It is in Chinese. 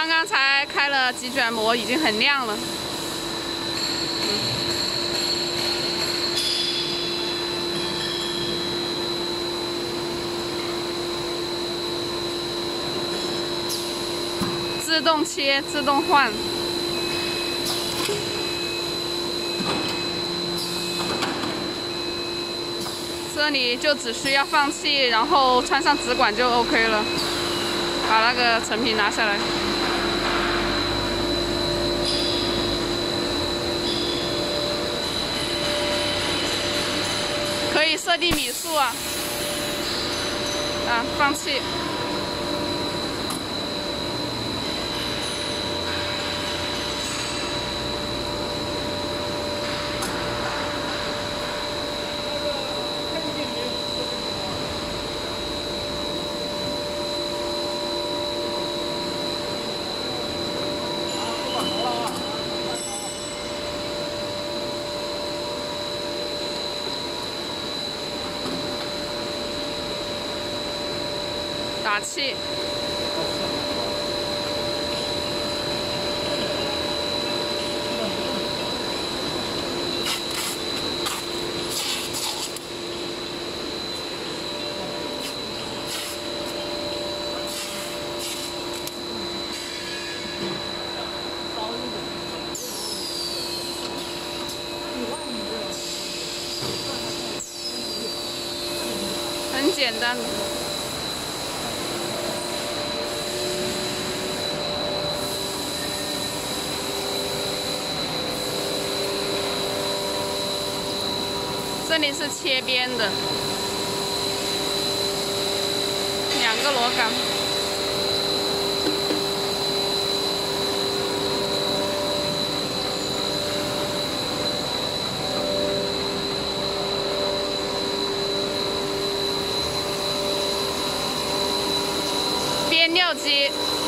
刚刚才开了几卷膜，已经很亮了。自动切，自动换。这里就只需要放气，然后穿上直管就 OK 了。把那个成品拿下来。可以设定米数啊。放气。打气。很简单。这里是切边的，2个螺杆。边6级。